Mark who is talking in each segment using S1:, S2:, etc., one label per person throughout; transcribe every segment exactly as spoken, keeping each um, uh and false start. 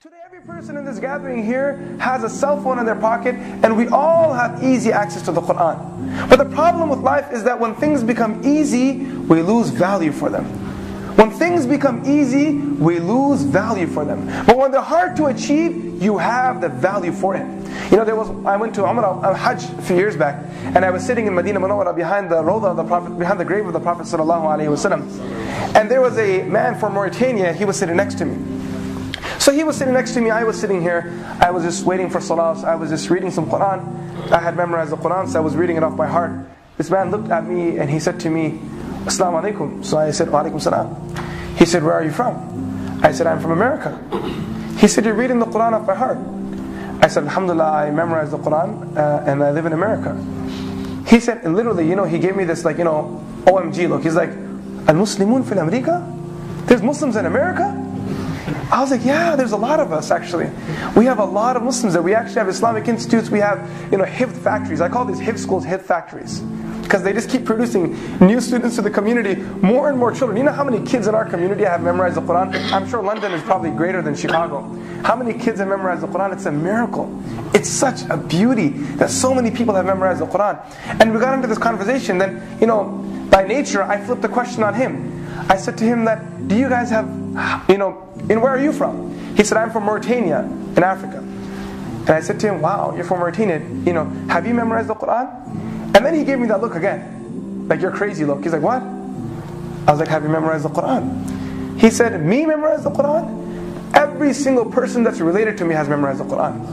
S1: Today, every person in this gathering here has a cell phone in their pocket, and we all have easy access to the Quran. But the problem with life is that when things become easy, we lose value for them. When things become easy, we lose value for them. But when they're hard to achieve, you have the value for it. You know, there was I went to Umrah, uh, Hajj a few years back, and I was sitting in Medina Munawwara behind the Rawda of the Prophet, behind the grave of the Prophet sallallahu alaihi wasallam, and there was a man from Mauritania. He was sitting next to me. So he was sitting next to me, I was sitting here, I was just waiting for salah, so I was just reading some Quran. I had memorized the Quran, so I was reading it off by heart. This man looked at me and he said to me, Assalamu alaikum. So I said, Wa alaikum salam. He said, where are you from? I said, I'm from America. He said, you're reading the Quran off by heart. I said, Alhamdulillah, I memorized the Quran uh, and I live in America. He said, and literally, you know, he gave me this like, you know, O M G look. He's like, Al-Muslimun fil America? There's Muslims in America? I was like, yeah, there's a lot of us actually. We have a lot of Muslims there. We actually have Islamic institutes. We have, you know, Hifz factories. I call these Hifz schools Hifz factories, because they just keep producing new students to the community, more and more children. You know how many kids in our community have memorized the Quran? I'm sure London is probably greater than Chicago. How many kids have memorized the Quran? It's a miracle. It's such a beauty that so many people have memorized the Quran. And we got into this conversation, then, you know, by nature, I flipped the question on him. I said to him that, do you guys have, you know, and where are you from? He said, I'm from Mauritania, in Africa. And I said to him, wow, you're from Mauritania, you know, have you memorized the Quran? And then he gave me that look again, like, you're crazy look. He's like, what? I was like, have you memorized the Quran? He said, me memorize the Quran? Every single person that's related to me has memorized the Quran.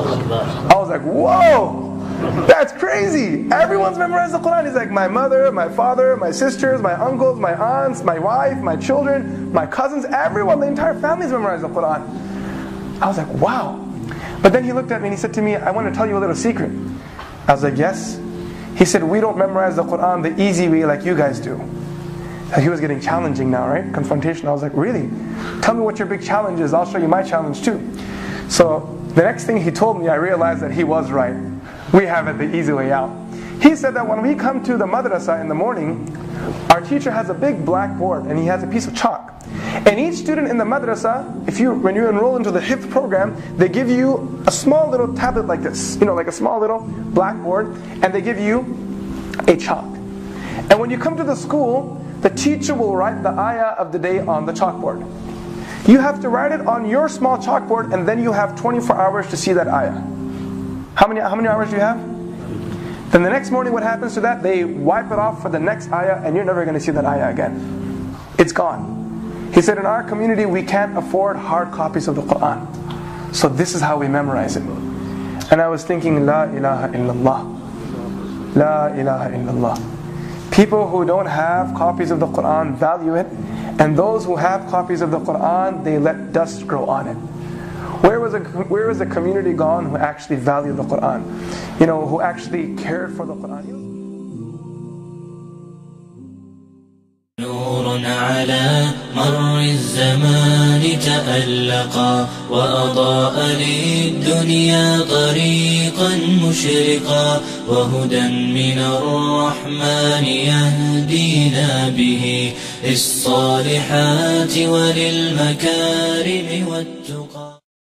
S1: I was like, whoa! That's crazy. Everyone's memorized the Quran. He's like, my mother, my father, my sisters, my uncles, my aunts, my wife, my children, my cousins, everyone, the entire family's memorized the Quran. I was like, wow. But then he looked at me and he said to me, I want to tell you a little secret. I was like, yes. He said, we don't memorize the Quran the easy way like you guys do. He was getting challenging now, right? Confrontation. I was like, really? Tell me what your big challenge is. I'll show you my challenge too. So the next thing he told me, I realized that he was right. We have it the easy way out. He said that when we come to the madrasa in the morning, our teacher has a big blackboard and he has a piece of chalk. And each student in the madrasa, if you when you enroll into the Hifz program, they give you a small little tablet like this, you know, like a small little blackboard, and they give you a chalk. And when you come to the school, the teacher will write the ayah of the day on the chalkboard. You have to write it on your small chalkboard, and then you have twenty-four hours to see that ayah. How many, how many hours do you have? Then the next morning what happens to that? They wipe it off for the next ayah, and you're never going to see that ayah again. It's gone. He said, in our community we can't afford hard copies of the Quran. So this is how we memorize it. And I was thinking, La ilaha illallah. La ilaha illallah. People who don't have copies of the Quran value it, and those who have copies of the Quran, they let dust grow on it. Where was, a, where was the community gone who actually valued the Quran? You know, who actually cared for the Quran?
S2: نور على مر الزمان تألقا وأضاء للدنيا طريقا مشرقا وهدى من الرحمن يهدينا به للصالحات وللمكارم والتقى